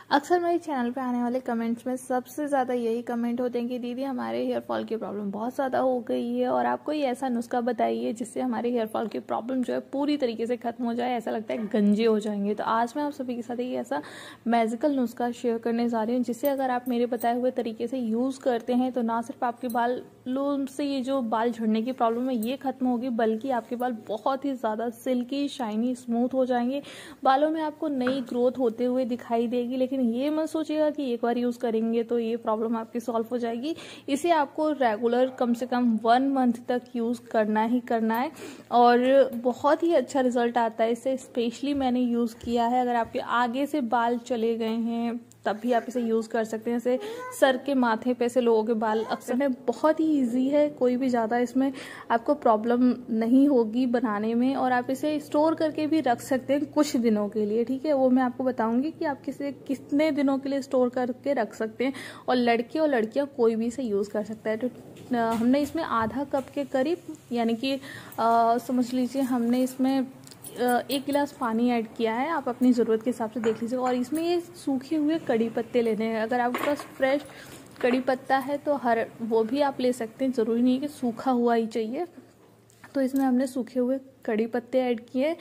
अक्सर मेरे चैनल पे आने वाले कमेंट्स में सबसे ज़्यादा यही कमेंट होते हैं कि दीदी हमारे हेयर फॉल की प्रॉब्लम बहुत ज़्यादा हो गई है और आप कोई ऐसा नुस्खा बताइए जिससे हमारे हेयर फॉल की प्रॉब्लम जो है पूरी तरीके से ख़त्म हो जाए, ऐसा लगता है गंजे हो जाएंगे। तो आज मैं आप सभी के साथ एक ऐसा मैजिकल नुस्खा शेयर करने जा रही हूँ जिससे अगर आप मेरे बताए हुए तरीके से यूज़ करते हैं तो ना सिर्फ आपके बालों से ये जो बाल झड़ने की प्रॉब्लम है ये ख़त्म होगी, बल्कि आपके बाल बहुत ही ज़्यादा सिल्की, शाइनी, स्मूथ हो जाएंगे। बालों में आपको नई ग्रोथ होते हुए दिखाई देगी। लेकिन ये मत सोचिएगा कि एक बार यूज़ करेंगे तो ये प्रॉब्लम आपकी सॉल्व हो जाएगी। इसे आपको रेगुलर कम से कम 1 मंथ तक यूज़ करना ही करना है और बहुत ही अच्छा रिजल्ट आता है इससे। स्पेशली मैंने यूज़ किया है। अगर आपके आगे से बाल चले गए हैं तब भी आप इसे यूज़ कर सकते हैं। जैसे सर के माथे पे से लोगों के बाल अक्सर में बहुत ही इजी है, कोई भी ज़्यादा इसमें आपको प्रॉब्लम नहीं होगी बनाने में और आप इसे स्टोर करके भी रख सकते हैं कुछ दिनों के लिए। ठीक है, वो मैं आपको बताऊंगी कि आप कितने दिनों के लिए स्टोर करके रख सकते हैं और लड़के और लड़कियां कोई भी इसे यूज़ कर सकता है। तो हमने इसमें आधा कप के करीब यानी कि समझ लीजिए हमने इसमें 1 गिलास पानी ऐड किया है। आप अपनी ज़रूरत के हिसाब से देख लीजिए। और इसमें ये सूखे हुए कड़ी पत्ते लेने हैं। अगर आपके पास फ्रेश कड़ी पत्ता है तो वो भी आप ले सकते हैं, ज़रूरी नहीं है कि सूखा हुआ ही चाहिए। तो इसमें हमने सूखे हुए कड़ी पत्ते ऐड किए।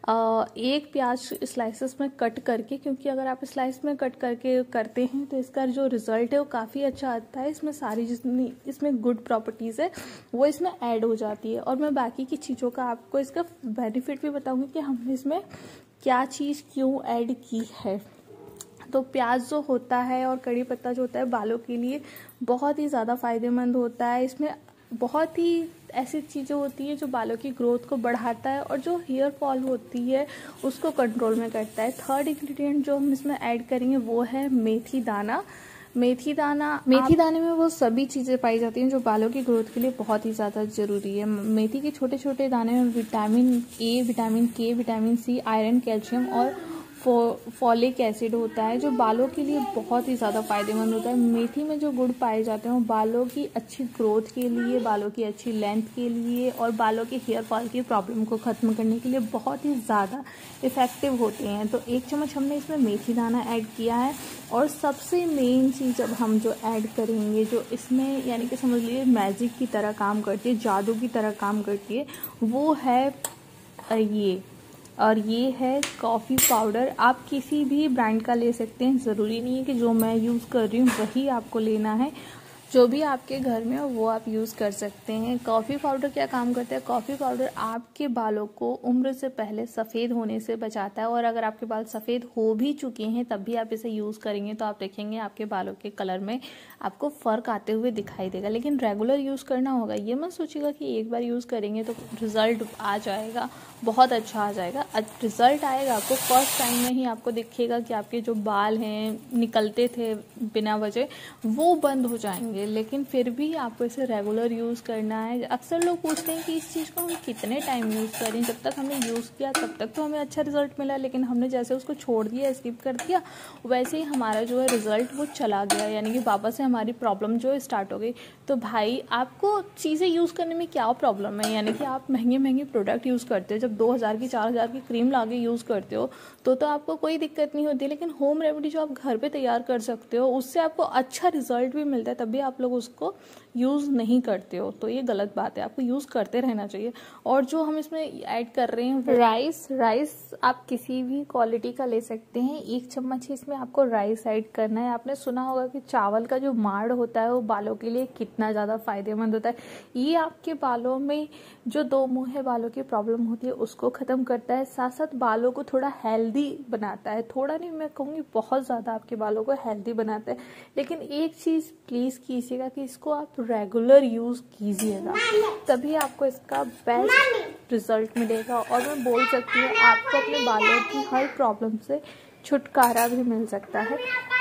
1 प्याज स्लाइसेस में कट करके, क्योंकि अगर आप स्लाइस में कट करके करते हैं तो इसका जो रिजल्ट है वो काफ़ी अच्छा आता है। इसमें सारी जितनी इसमें गुड प्रॉपर्टीज़ है वो इसमें ऐड हो जाती है। और मैं बाकी की चीज़ों का आपको इसका बेनिफिट भी बताऊंगी कि हमने इसमें क्या चीज़ क्यों ऐड की है। तो प्याज जो होता है और कड़ी पत्ता जो होता है बालों के लिए बहुत ही ज़्यादा फायदेमंद होता है। इसमें बहुत ही ऐसी चीज़ें होती है जो बालों की ग्रोथ को बढ़ाता है और जो हेयर फॉल होती है उसको कंट्रोल में करता है। थर्ड इंग्रेडिएंट जो हम इसमें ऐड करेंगे वो है मेथी दाना। मेथी दाने में वो सभी चीज़ें पाई जाती हैं जो बालों की ग्रोथ के लिए बहुत ही ज़्यादा ज़रूरी है। मेथी के छोटे छोटे दाने में vitamin A, vitamin K, vitamin C, iron, calcium और फॉलिक एसिड होता है जो बालों के लिए बहुत ही ज़्यादा फायदेमंद होता है। मेथी में जो गुण पाए जाते हैं वो बालों की अच्छी ग्रोथ के लिए, बालों की अच्छी लेंथ के लिए और बालों के हेयर फॉल की प्रॉब्लम को ख़त्म करने के लिए बहुत ही ज़्यादा इफ़ेक्टिव होते हैं। तो 1 चम्मच हमने इसमें मेथी दाना ऐड किया है। और सबसे मेन चीज़ अब हम जो ऐड करेंगे, जो इसमें यानी कि समझ लीजिए मैजिक की तरह काम करती है, जादू की तरह काम करती है, वो है ये है कॉफ़ी पाउडर। आप किसी भी ब्रांड का ले सकते हैं, ज़रूरी नहीं है कि जो मैं यूज़ कर रही हूँ वही आपको लेना है। जो भी आपके घर में हो वो आप यूज़ कर सकते हैं। कॉफ़ी पाउडर क्या काम करता है? कॉफ़ी पाउडर आपके बालों को उम्र से पहले सफ़ेद होने से बचाता है। और अगर आपके बाल सफ़ेद हो भी चुके हैं तब भी आप इसे यूज़ करेंगे तो आप देखेंगे आपके बालों के कलर में आपको फ़र्क आते हुए दिखाई देगा। लेकिन रेगुलर यूज़ करना होगा। ये मत सोचिएगा कि एक बार यूज़ करेंगे तो रिज़ल्ट आ जाएगा, बहुत अच्छा आ जाएगा। रिज़ल्ट आएगा आपको फर्स्ट टाइम में ही। आपको दिखेगा कि आपके जो बाल हैं निकलते थे बिना वजह वो बंद हो जाएंगे। लेकिन फिर भी आपको इसे रेगुलर यूज़ करना है। अक्सर लोग पूछते हैं कि इस चीज़ को हम कितने टाइम यूज़ करें, जब तक हमने यूज़ किया तब तक तो हमें अच्छा रिजल्ट मिला, लेकिन हमने जैसे उसको छोड़ दिया, स्किप कर दिया, वैसे ही हमारा जो है रिजल्ट वो चला गया, यानी कि वापस से हमारी प्रॉब्लम जो है स्टार्ट हो गई। तो भाई आपको चीज़ें यूज़ करने में क्या प्रॉब्लम है? यानी कि आप महंगे महंगे प्रोडक्ट यूज़ करते हो, जब 2000 की 4000 की क्रीम ला के यूज़ करते हो तो आपको कोई दिक्कत नहीं होती। लेकिन होम रेमेडी जो आप घर पे तैयार कर सकते हो उससे आपको अच्छा रिजल्ट भी मिलता है, तभी आप लोग उसको यूज़ नहीं करते हो। तो ये गलत बात है, आपको यूज़ करते रहना चाहिए। और जो हम इसमें ऐड कर रहे हैं राइस आप किसी भी क्वालिटी का ले सकते हैं। 1 चम्मच ही इसमें आपको राइस ऐड करना है। आपने सुना होगा कि चावल का जो माड़ होता है वो बालों के लिए कितना ज़्यादा फायदेमंद होता है। ये आपके बालों में जो 2 मुँहे बालों की प्रॉब्लम होती है उसको ख़त्म करता है, साथ साथ बालों को थोड़ा हेल्दी बनाता है। थोड़ा नहीं, मैं कहूँगी बहुत ज़्यादा आपके बालों को हेल्दी बनाता है। लेकिन एक चीज़ प्लीज़ कीजिएगा कि इसको आप रेगुलर यूज़ कीजिएगा, तभी आपको इसका बेस्ट रिजल्ट मिलेगा। और मैं बोल सकती हूँ आपको अपने बालों की हर प्रॉब्लम से छुटकारा भी मिल सकता है।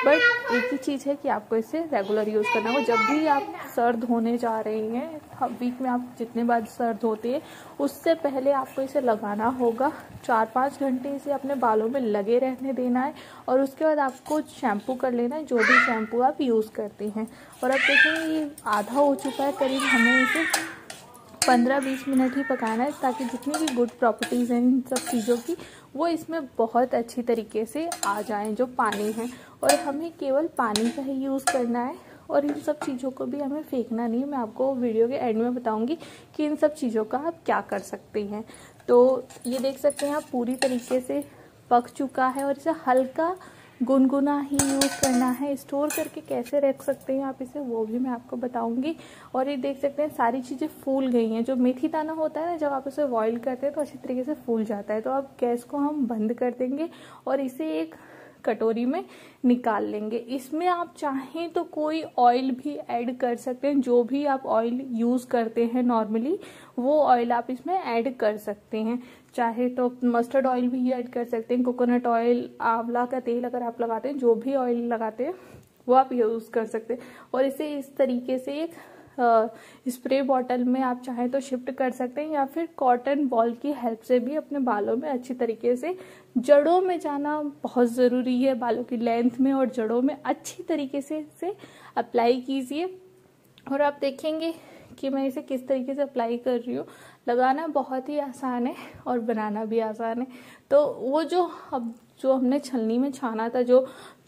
बट एक ही चीज़ है कि आपको इसे रेगुलर यूज़ करना हो। जब भी आप सर धोने जा रहे हैं, वीक में आप जितने बार सर धोते हैं उससे पहले आपको इसे लगाना होगा। 4-5 घंटे इसे अपने बालों में लगे रहने देना है और उसके बाद आपको शैम्पू कर लेना है, जो भी शैम्पू आप यूज़ करते हैं। और अब देखेंगे ये आधा हो चुका है करीब, हमें इसे 15-20 मिनट ही पकाना है, ताकि जितनी भी गुड प्रॉपर्टीज़ हैं इन सब चीज़ों की वो इसमें बहुत अच्छी तरीके से आ जाएं, जो पानी है। और हमें केवल पानी का ही यूज़ करना है और इन सब चीज़ों को भी हमें फेंकना नहीं है। मैं आपको वीडियो के एंड में बताऊंगी कि इन सब चीज़ों का आप क्या कर सकते हैं। तो ये देख सकते हैं आप पूरी तरीके से पक चुका है और इसे हल्का गुनगुना ही यूज़ करना है। स्टोर करके कैसे रख सकते हैं आप इसे, वो भी मैं आपको बताऊंगी। और ये देख सकते हैं सारी चीज़ें फूल गई हैं। जो मेथी दाना होता है ना, जब आप इसे बॉईल करते हैं तो अच्छी तरीके से फूल जाता है। तो अब गैस को हम बंद कर देंगे और इसे एक कटोरी में निकाल लेंगे। इसमें आप चाहें तो कोई ऑयल भी ऐड कर सकते हैं, जो भी आप ऑयल यूज़ करते हैं नॉर्मली वो ऑयल आप इसमें ऐड कर सकते हैं। चाहे तो मस्टर्ड ऑयल भी ऐड कर सकते हैं, कोकोनट ऑयल, आंवला का तेल अगर आप लगाते हैं, जो भी ऑयल लगाते हैं वो आप यूज़ कर सकते हैं। और इसे इस तरीके से एक स्प्रे बॉटल में आप चाहें तो शिफ्ट कर सकते हैं, या फिर कॉटन बॉल की हेल्प से भी अपने बालों में अच्छी तरीके से, जड़ों में जाना बहुत ज़रूरी है, बालों की लेंथ में और जड़ों में अच्छी तरीके से इसे अप्लाई कीजिए। और आप देखेंगे कि मैं इसे किस तरीके से अप्लाई कर रही हूँ। लगाना बहुत ही आसान है और बनाना भी आसान है। तो वो जो हमने छलनी में छाना था, जो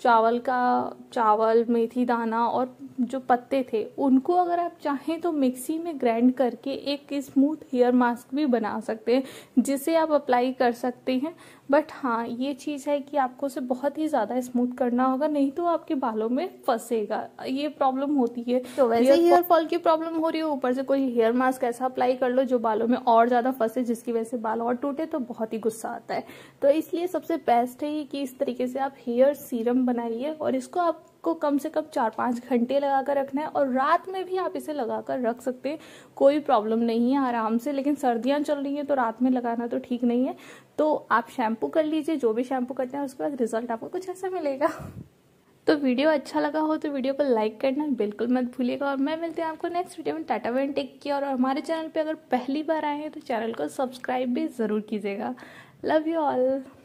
चावल मेथी दाना और जो पत्ते थे, उनको अगर आप चाहें तो मिक्सी में ग्राइंड करके एक स्मूथ हेयर मास्क भी बना सकते हैं, जिसे आप अप्लाई कर सकते हैं। बट हाँ, ये चीज़ है कि आपको उसे बहुत ही ज़्यादा स्मूथ करना होगा, नहीं तो आपके बालों में फंसेगा। ये प्रॉब्लम होती है। तो वैसे हेयर फॉल की प्रॉब्लम हो रही हो, ऊपर से कोई हेयर मास्क ऐसा अप्लाई कर लो जो बालों में और ज़्यादा फंसे, जिसकी वजह से बाल और टूटे, तो बहुत ही गुस्सा आता है। तो इसलिए सबसे बेस्ट है कि इस तरीके से आप हेयर सीरम बनाइए और इसको आपको कम से कम 4-5 घंटे लगाकर रखना है। और रात में भी आप इसे लगाकर रख सकते हैं, कोई प्रॉब्लम नहीं है, आराम से। लेकिन सर्दियां चल रही हैं तो रात में लगाना तो ठीक नहीं है। तो आप शैम्पू कर लीजिए, जो भी शैम्पू करते हैं, उसके बाद रिजल्ट आपको कुछ ऐसा मिलेगा। तो वीडियो अच्छा लगा हो तो वीडियो को लाइक करना बिल्कुल मत भूलिएगा। और मैं मिलती हूँ आपको नेक्स्ट वीडियो में। Tata bye, take care. और हमारे चैनल पे अगर पहली बार आए हैं तो चैनल को सब्सक्राइब भी ज़रूर कीजिएगा। Love you all.